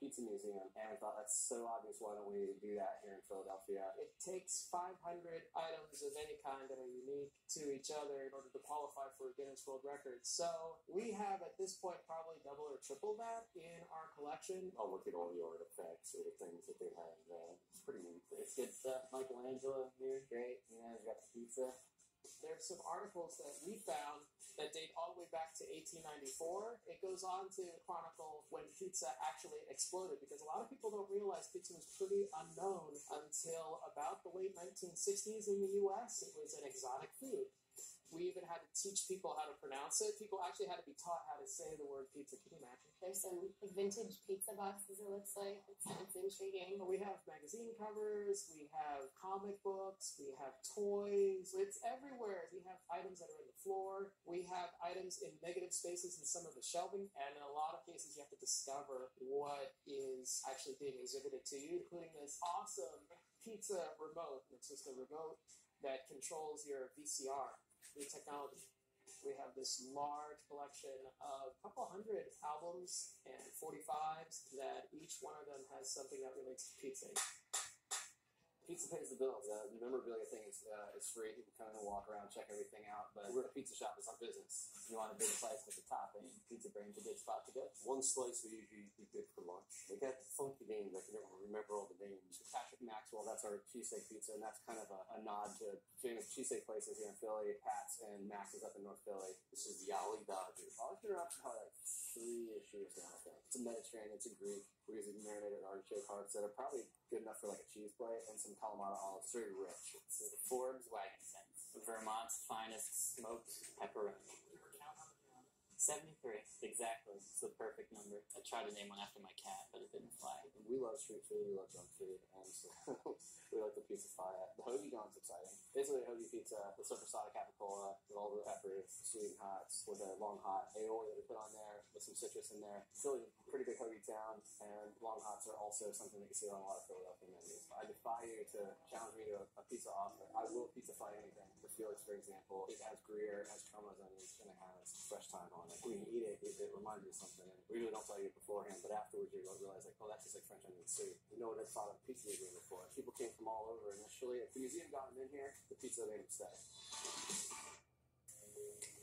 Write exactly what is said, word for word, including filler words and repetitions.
pizza museum, and we thought that's so obvious, why don't we do that here in Philadelphia? It takes five hundred items of any kind that are unique to each other in order to qualify for a Guinness World Record. So we have at this point probably double or triple that in our collection. I'll look at all the artifacts or the things that they have there. It's pretty neat. It's good stuff. Michelangelo here, great. You know, we got the pizza. There's some articles that we found that date all the way back to eighteen ninety-four. It goes on to chronicle when pizza actually exploded, because a lot of people don't realize pizza was pretty unknown until about the late nineteen sixties in the U S. It was an exotic food. We even had to teach people how to pronounce it. People actually had to be taught how to say the word pizza. Can you imagine? There's some vintage pizza boxes, it looks like. It's, it's intriguing. We have magazine covers, we have comic books, we have toys. It's everywhere. We have items that are in the floor. We have items in negative spaces in some of the shelving. And in a lot of cases, you have to discover what is actually being exhibited to you, including this awesome pizza remote. It's just a remote that controls your V C R. New technology. We have this large collection of a couple hundred albums and forty-fives that each one of them has something that relates to pizza. Pizza pays the bills. Uh, the memorabilia thing is, uh, is free. People come in and walk around, check everything out. But we're a pizza shop. It's our business. You want a big slice with the topping. Pizza Brain's a good spot to go. One slice we usually be good for lunch. We got funky names. I can never remember all the names. Patrick Maxwell, that's our cheesesteak pizza, and that's kind of a, a nod to famous cheesesteak places here in Philly. Pat's and Max's up in North Philly. This is the Yali Dodger. I've been around for probably like three-ish years now, I think. It's a Mediterranean. It's a Greek. We're using marinated artichoke hearts that are probably good enough for like a cheese plate, and some Kalamata olives. It's very rich. It's the Forbes Wagon Sense. Vermont's finest smoked pepperoni. seventy-three, exactly. It's the perfect number. I tried to name one after my cat, but it didn't fly. We love street food, we love junk food, and so we like the pizza pie. The hoagie joint's exciting. Basically a hoagie pizza with sopressata capicola, with all the peppers, sweet and hot, with a long hot aioli that we put on there, with some citrus in there. Philly's a pretty big hoagie town, and long hots are also something that you see on a lot of Philadelphia menus. I defy you to challenge me to a, a pizza offer. I will pizza fry anything. For Felix, for example, it has Gruyere, it has caramelized onions, and it has fresh thyme on it. When you eat it, it, it reminds you of something. And we really don't tell you it beforehand, but afterwards you realize, like, oh, that's just like French onion soup. You know what I thought of pizza museum before. People came from all over initially. If the museum got them in here, the pizza made them stay.